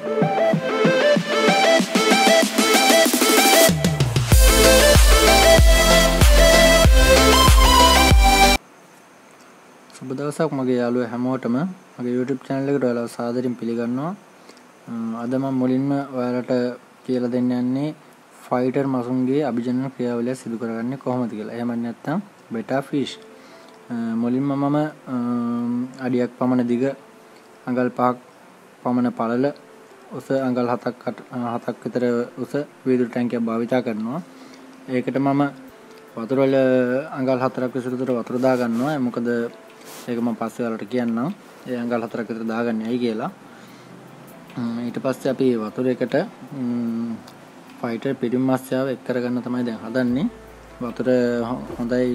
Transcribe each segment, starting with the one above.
සුබ දවසක් මගේ යාළුවෝ හැමෝටම මගේ YouTube channel එකට ඔයාලව සාදරයෙන් පිළිගන්නවා. අද මම මුලින්ම ඔයාලට කියලා දෙන්න යන්නේ ෆයිටර් මසුන්ගේ අභිජනන ක්‍රියාවලිය සිදු කරගන්නේ කොහොමද කියලා. එහෙම නැත්නම් බෙටා ෆිෂ්. මුලින්ම මම අඩියක් පමණ දිග අඟල් 5ක් පමණ පළල උස අඟල් 7ක් විතර උස වීදුරු ටැංකියක් භාවිත කරනවා. ඒකට මම වතුර වල අඟල් 4ක් විතර වතුර දා ගන්නවා. මොකද ඒක මම පස්සේ වලට කියන්නම්. ඒ අඟල් 4ක් විතර දාගන්නේ ඇයි කියලා. ඊට පස්සේ අපි වතුර එකට ෆයිටර් පිරිමි මත්ස්‍යාව එක් කරගන්න තමයි දැන් හදන්නේ. වතුර හොඳයි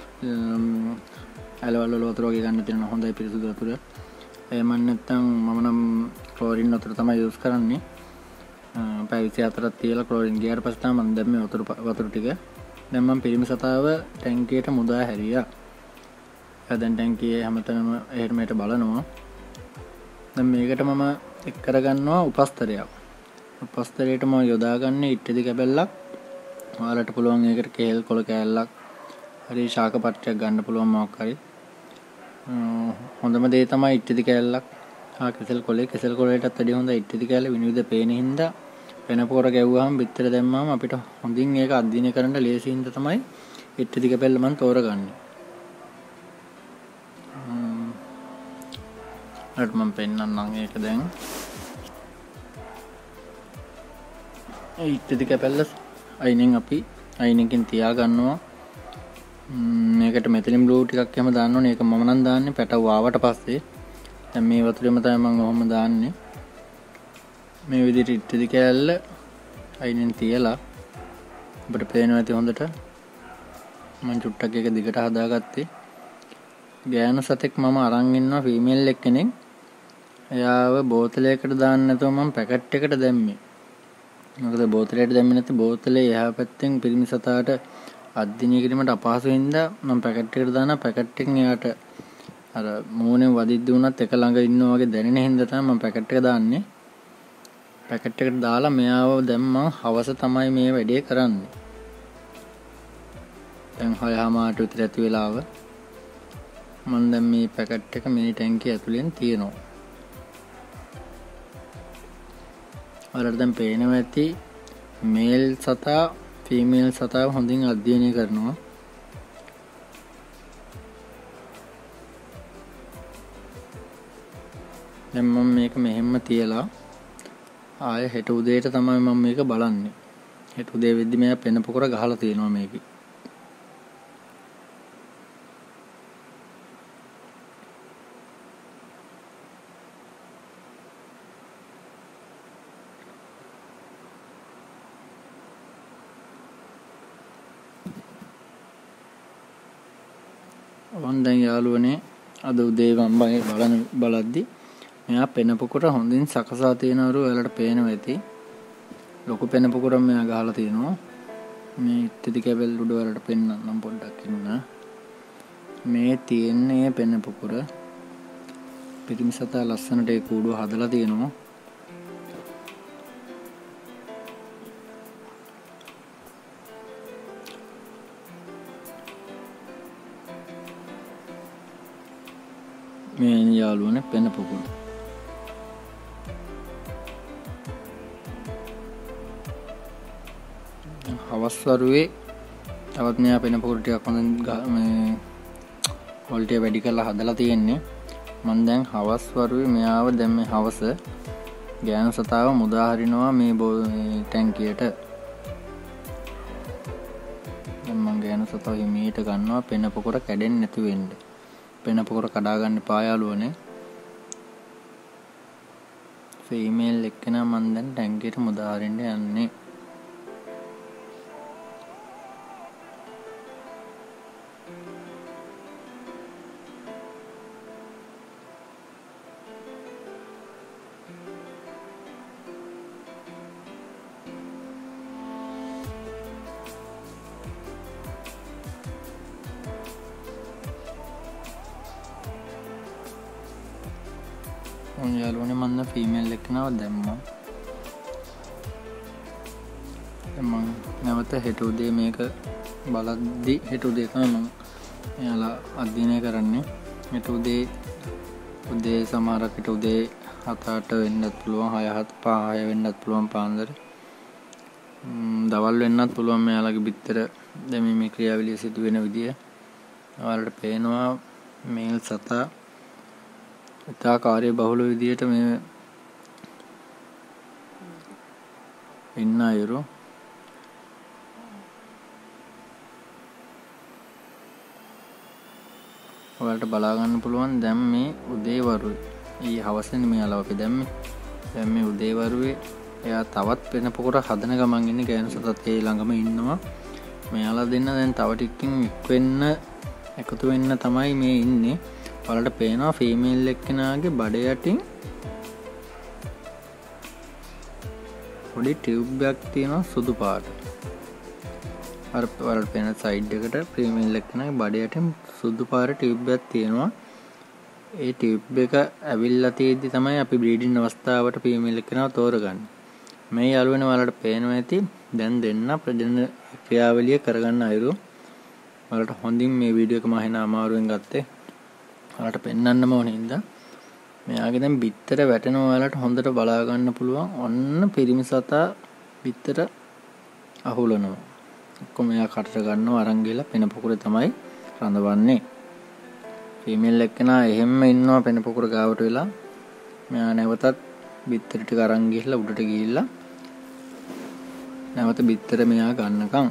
ඇලවල වල වතුර වගේ ගන්න තියෙනවා. හොඳයි පිරිසිදු වතුර. එහෙම නැත්නම් මම නම් ක්ලෝරින් වතුර තමයි යූස් කරන්නේ. පැය 24ක් තියලා ක්ලෝරින් ගියාට පස්සේ තමයි මම දැම්මේ වතුර ටික. දැන් මම පිරිමි සතාව ටැංකියට මුදා හැරියා. දැන් ටැංකියේ හැමතැනම එහෙට මෙහෙට බලනවා. දැන් මේකට මම එක් කරගන්නවා උපස්තරයක්. උපස්තරයට මම යොදාගන්නේ ඉට්ටි කැබැල්ලක්. ඔයාලට පුළුවන් ඒකට කේල් කොළ කෑල්ලක් හරි ශාක පට්ටයක් ගන්න පුළුවන් මොකක් හරි. හොඳම දේ තමයි ඉට්ටි කෑල්ලක්. කෙසෙල් කොළේටත් වැඩිය හොඳයි ඉට්ටි කෑල්ල විනිවිද පේන හින්දා වෙන පොර ගැව්වහම පිටර දැම්මම අපිට හොඳින් ඒක අධ්‍යයනය කරන්න ලේසි හින්දා තමයි ඉට්ටි කැබැල්ල මම තෝරගන්නේ. අර මම පෙන්නන්නම් ඒක දැන්. ඒ ඉට්ටි කැබැල්ල අයිනෙන් අපි අයිනකින් තියා ගන්නවා. මේකට මෙතිලින් බ්ලූ ටිකක් එහෙම දාන්න ඕනේ. ඒක මම නම් දාන්නේ පැටව ආවට පස්සේ. දැන් මේ වතුරෙම තමයි මම ඔහොම දාන්නේ. මේ විදිහට ඉට්ටි කැල්ල අයිනෙන් තියලා අපිට පේනවා ඇති හොඳට. මම චුට්ටක් එක දිගට හදාගත්තේ. ගෑනු සතෙක් මම අරන් ඉන්නවා ෆීමේල් එක්කෙනෙක්. එයාව බෝතලයකට දාන්න නැතුව මම පැකට් එකට දැම්මේ. මොකද බෝතලයට දැම්මේ නැති බෝතලේ එහා පැත්තෙන් පිරිමි සතාට අධ්‍යයනය කිරීමට අපහසු හින්දා මම පැකට් එකට දානවා. පැකට් එකෙන් එයාට අර මූණෙන් වදිද්දි උනත් එක ළඟ ඉන්නවා වගේ දැනෙන හින්දා තමයි මම පැකට් එක දාන්නේ. පැකට් එකට දාලා මෙයාව දැන් මම හවස තමයි මේ වැඩේ කරන්නේ. දැන් 6:00 විතර ඇති වෙලාව. මම දැන් මේ පැකට් එක මේ ටැංකිය ඇතුලෙන් තියෙනවා. ඔයාලට දැන් පේනවා ඇති මේල් සතා ෆීමේල් සතාව හොඳින් අධ්‍යයනය කරනවා. දැන් මම මේක මෙහෙම තියලා ආයෙ හෙට උදේට තමයි මම මේක බලන්නේ. හෙට උදේ වෙද්දි මෙයා පෙන පොකර ගහලා තියෙනවා මේකේ. දැන් යාළුවනේ අද උදේ මම බලද්දි මෙයා පෙන පොකුර හොඳින් සකසා තියෙනවරු ඔයාලට පේනවා ඇති. ලොකු පෙන පොකුරක් මෙයා ගහලා තියෙනවා. මේ ඉට්ටි කැබල් උඩ ඔයාලට පෙන්නන්නම් පොඩ්ඩක් ඉන්න. මේ තියෙන්නේ පෙන පොකුර. පිරිමි සතා ලස්සනට ඒ කූඩුව හදලා තියෙනවා. මේ යාළුවනේ පෙන පොකුර. හවස් වරුවේ තවත් මෙයා පෙන පොකුර ටිකක් හොඳින් මේ ක්වොලිටිය වැඩි කරලා හදලා තියෙන්නේ. මම දැන් හවස් වරුවේ මෙයාව දැන් මේ හවස ගෑනු සතාව මුදා හරිනවා මේ ටැංකියට. දැන් මම ගෑනු සතාව හිමීට ගන්නවා පෙන පොකුර කැඩෙන්නේ නැති වෙන්න. පෙන පොකුර කඩා ගන්න එපා යාළුවනේ. ෆීමේල් එක්කෙනා මම දැන් ටැංකියට මුදා හරින්න යන්නේ. යාළුවනේ මම ෆීමේල් එක්කෙනාව දැම්මා. මම නැවත හෙට උදේ මේක බලද්දි හෙට උදේ තමයි මම එයාලා අධ්‍යයනය කරන්නේ. හෙට උදේ සමහරක් හෙට උදේ 7-8 වෙන්නත් පුළුවන්, 6 වෙන්නත් පුළුවන් පාන්දර. දවල් වෙන්නත් පුළුවන් මෙයාලගේ බිත්තර දැමීමේ ක්‍රියාවලිය සිදු වෙන විදිය. ඔයාලට පේනවා මේල් සතා ඉතා කාර්යබහුල විදියට මේ ඉන්න අයුරු. ඔයාලට බලා ගන්න පුළුවන් දැන් මේ උදේ වරුවේ ඊ හවසනේ මෙයාලව අපි දැම්මේ. දැන් මේ උදේ වරුවේ එයා තවත් වෙන පොකට හදන ගමන් ඉන්නේ ගෑනු සතත් ඒ ළඟම ඉන්නවා. මෙයාලා දෙන්න දැන් තව ටිකකින් එකතු වෙන්න තමයි මේ ඉන්නේ. ඔයාලට පේනවා ෆීමේල් එක්කෙනාගේ බඩ යටින් පොඩි ටියුබ් එකක් තියෙනවා සුදු පාට. අර ඔයාලට පේන සයිඩ් එකට ෆීමේල් එක්කෙනාගේ බඩ යටින් සුදු පාට ටියුබ් එකක් තියෙනවා. ඒ ටියුබ් එක ඇවිල්ලා තියෙද්දි තමයි අපි බ්‍රීඩින් අවස්ථාවට ෆීමේල් එක්කෙනාව තෝරගන්නේ. මේ යාළුවනේ ඔයාලට පේනවා ඇති දැන් දෙන්න ප්‍රජනන ක්‍රියාවලිය කරගන්න අයුරු. ඔයාලට හොඳින් මේ වීඩියෝ එක මම හිනා අමාරුවෙන් ගත්තේ. ඔයාලට පෙන්වන්නම ඕනේ හින්දා. මෙයාගේ දැන් බිත්තර වැටෙනවා ඔයාලට හොඳට බලා ගන්න පුළුවන්. ඔන්න පිරිමි සතා බිත්තර අහුලනවා. ඔක්කොම එයා කටට ගන්නවා අරන් ගිහලා පෙන පොකුරේ තමයි රඳවන්නේ. ෆීමේල් එක්කෙනා එහෙම්ම ඉන්නවා පෙන පොකුර ගාවට වෙලා. මෙයා නැවතත් බිත්තර ටික අරන් ගිහලා උඩට ගිහිල්ලා නැවත බිත්තර මෙයා ගන්නකම්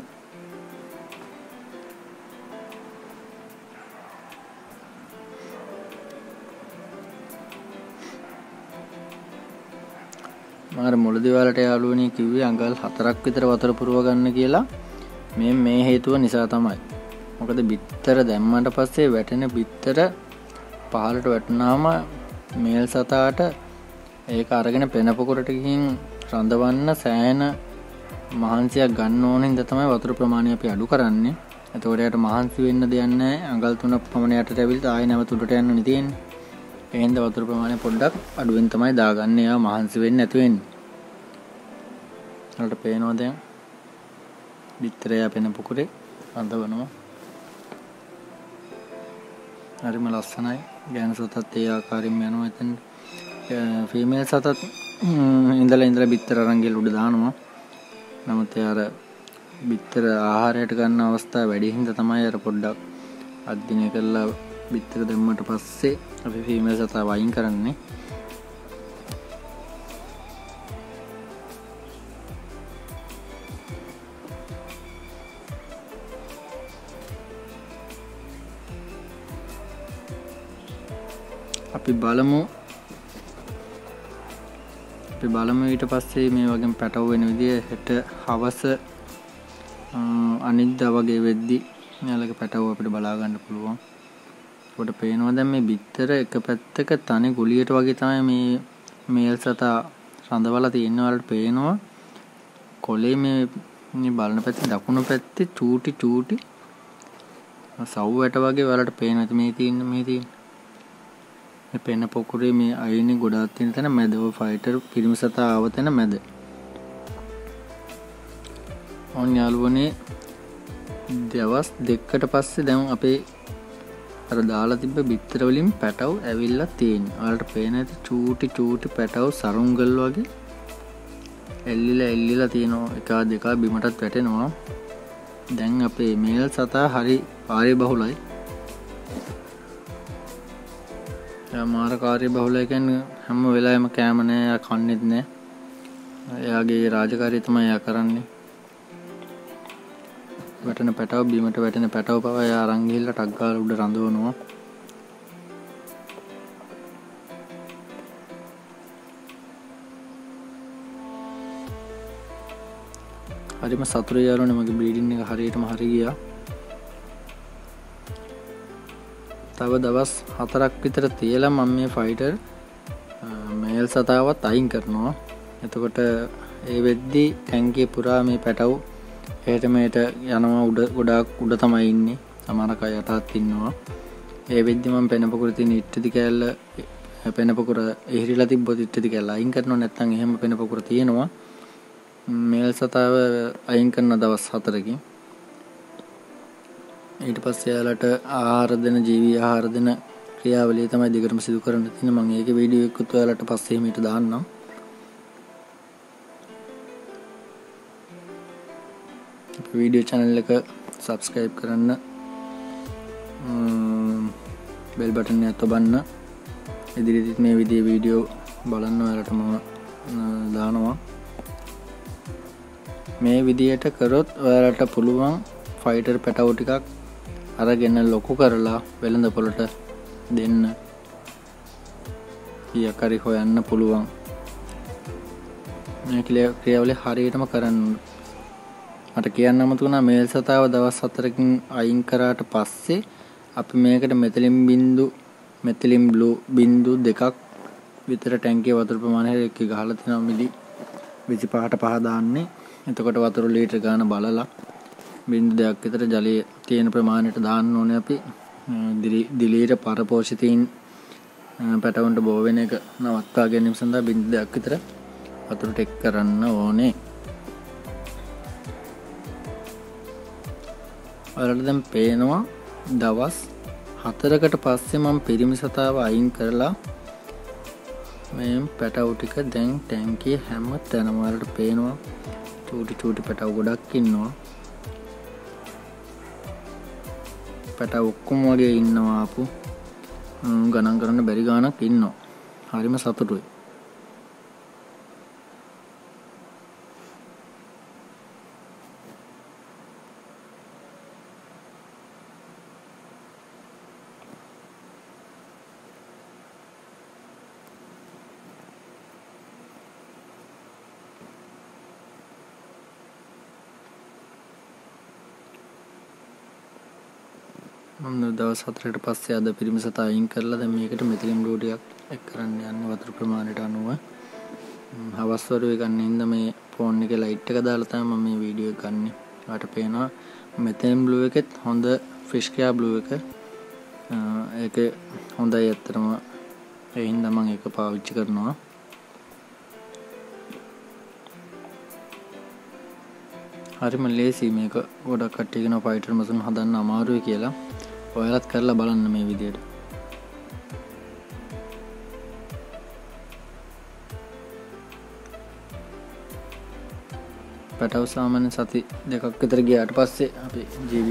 මාර මුලදී වලට යාළුවනේ කිව්වේ අඟල් 4ක් විතර වතුර පුරව ගන්න කියලා. මේ හේතුව නිසා තමයි. මොකද බිත්තර දැම්මට පස්සේ වැටෙන බිත්තර පහළට වැටුනහම මේල් සතාට ඒක අරගෙන පෙන පොකුරට ගිහින් රඳවන්න සෑහෙන මහන්සියක් ගන්න ඕන හින්දා තමයි වතුර ප්‍රමාණය අපි අඩු කරන්නේ. එතකොට යට මහන්සි වෙන්න දෙයක් නැහැ. අඟල් 3ක් පමණ යටට ඇවිල්ලා ආයෙ නැවත උඩට යන්න නේ තියෙන්නේ. ඒ හින්දා වතුර ප්‍රමාණය පොඩ්ඩක් අඩුවෙන් තමයි දාගන්නේ. ඒවා මහන්සි වෙන්නේ නැතු වෙන්නේ. ඔයාලට පේනවා දැන් බිත්තරය පෙන පොකුරේ රඳවනවා. හරිම ලස්සනයි. ගෑනු සතත් ඒ ආකාරයෙන්ම යනවා එතන. ෆීමේල් සතත් ඉඳලා බිත්තර අරන් ගිහලා උඩ දානවා. නමුත් ඒ අර බිත්තර ආහාරයට ගන්න අවස්ථාව වැඩි හින්දා තමයි අර පොඩ්ඩක් අධ්‍යයනය කරලා බිත්තර දැම්මට පස්සේ අපි ෆීමේල් සතා වයින් කරන්නේ. අපි බලමු ඊට පස්සේ මේ වගේ පැටව වෙන විදිය හෙට හවස අනිද්දා වගේ වෙද්දි මෙයාලගේ පැටව අපිට බලා ගන්න පුළුවන්. ඒකට පේනවා දැන් මේ බිත්තර එක පැත්තක තනි ගුලියට වගේ තමයි මේ මේල් සතා රඳවලා තියෙනවා. වලට පේනවා කොලේ මේ බලන පැත්තේ දකුණු පැත්තේ චූටි සව් වැට වගේ වලට පේනවා. මේ තියෙන මේ පෙන පොකුරේ මේ අයිනේ ගොඩාක් තියෙන තැන මැද ඔය ෆයිටර් පිරිමි සතා ආව තැන මැද. ඔන්න යාළුවනේ දවස් දෙකකට පස්සේ දැන් අපේ අර දාලා තිබ්බ බිත්තර වලින් පැටව ඇවිල්ලා තියෙනවා. ඔයාලට පේන ඇති චූටි පැටව සරුංගල් වගේ එල්ලිලා තියෙනවා. එක දෙක බිමටත් වැටෙනවා. දැන් අපේ මේල් සතා හරි කාර්යබහුලයි. මාර කාර්යබහුලයි කියන්නේ හැම වෙලාවෙම කෑම නෑ, කන්නේත් නෑ. එයාගේ රාජකාරිය තමයි එයා කරන්නේ. වැටෙන පැටව බිමට වැටෙන පැටව පවා එයා අරන් ගිහිල්ලා ටක් ගාලා උඩ රඳවනවා. හරිම සතුටුයි යාළුවනේ මගේ බ්‍රීඩින් එක හරියටම හරි ගියා. තව දවස් 4ක් විතර තියලා මම මේ ෆයිටර් මේල් සතාවත් අයින් කරනවා. එතකොට ඒ වෙද්දි ටැංකිය පුරා මේ පැටව එහෙට මෙහෙට යනවා. ගොඩාක් උඩ තමයි ඉන්නේ. සමහර කය යටත් ඉන්නවා. ඒ වෙද්දි මම පෙන පොකුරේ තියෙන ඉට්ටි කෑල්ල පෙන පොකුර ඉහිරිලා තිබ්බොත් ඉට්ටි කෑල්ල අයින් කරනවා. නැත්නම් එහෙම පෙන පොකුර තියෙනවා. මේල් සතාව අයින් කරන දවස් 4කින් ඊට පස්සේ යාලට ආහාර දෙන ජීවි ආහාර දෙන ක්‍රියාවලිය තමයි දිගටම සිදු කරන්න තියෙන්නේ. මම ඒකේ වීඩියෝ එකකුත් ඔයාලට පස්සේ මේට දාන්නම්. වීඩියෝ channel එක subscribe කරන්න, bell button එක ඔබන්න. ඉදිරියේදීත් මේ විදිහේ වීඩියෝ බලන්න ඔයාලට මම දානවා. මේ විදිහට කරොත් ඔයාලට පුළුවන් ෆයිටර් පැටව ටිකක් අරගෙන ලොකු කරලා වෙළඳ පොළට දෙන්න. කීයක් හරි හොයන්න පුළුවන්. මේ ක්‍රියාවලිය හරියටම කරන්න. මට කියන්න අමතක වුණා මේල් සතාව දවස් 4කින් අයින් කරාට පස්සේ අපි මේකට මෙතිලින් බ්ලූ බින්දු 2ක් විතර ටැංකිය වතුර ප්‍රමාණය එක්ක ගහලා තියෙනවා මිලි 25 දාන්නේ. එතකොට වතුර ලීටර් ගාන බලලා බින්දු 2ක් විතර ජලය තියෙන ප්‍රමාණයට දාන්න ඕනේ අපි. දිලීර පරපෝෂිතීන් පැටවුන්ට බෝ වෙන එක නවත්වා ගැනීම සඳහා බින්දු 2ක් විතර වතුර ටෙක් කරන්න ඕනේ. ඔයාලට දැන් පේනවා දවස් 4කට පස්සේ මම පිරිමි සතාව අයින් කරලා මේ පැටවු ටික දැන් ටැංකිය හැම තැනම ඔයාලට පේනවා. චූටි පැටවු ගොඩක් ඉන්නවා. පැටවු ඔක්කොම වගේ ඉන්නවා ආපු ගණන් කරන්න බැරි ගාණක් ඉන්නවා. හරිම සතුටුයි. මම දවස් 4කට පස්සේ අද පිරිමි සතා අයින් කරලා දැන් මේකට මෙතිලින් බ්ලූ ටිකක් එක් කරන්න යන්නේ වතුර ප්‍රමාණයට අනුව. හවස් වරුවේ ගන්න හින්දා මේ ෆෝන් එකේ ලයිට් එක දාලා තමයි මම මේ වීඩියෝ එක ගන්නෙ. ඔයාලට පේනවා මෙතිලින් බ්ලූ එකෙත් හොඳ ෆිෂ් කෙයා බ්ලූ එක. ඒක හොඳයි ඇත්තටම. ඒ හින්දා මම ඒක පාවිච්චි කරනවා. හරිම ලේසි මේක. ගොඩක් කට්ටිය කියනවා ෆයිටර් මසුන් හදන්න අමාරුයි කියලා. ඔයාලත් කරලා බලන්න මේ විදියට. පැටව සාමාන්‍ය සති 2ක් විතර ගියාට පස්සේ අපි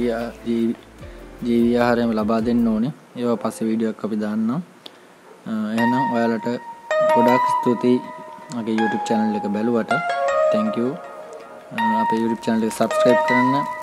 ජීවි ආහාරයම ලබා දෙන්න ඕනේ. ඒවා පස්සේ වීඩියෝ එකක් අපි දාන්නම්. එහෙනම් ඔයාලට ගොඩාක් ස්තුතියි මගේ YouTube channel එක බැලුවට. Thank you. අපේ YouTube channel එක subscribe කරන්න.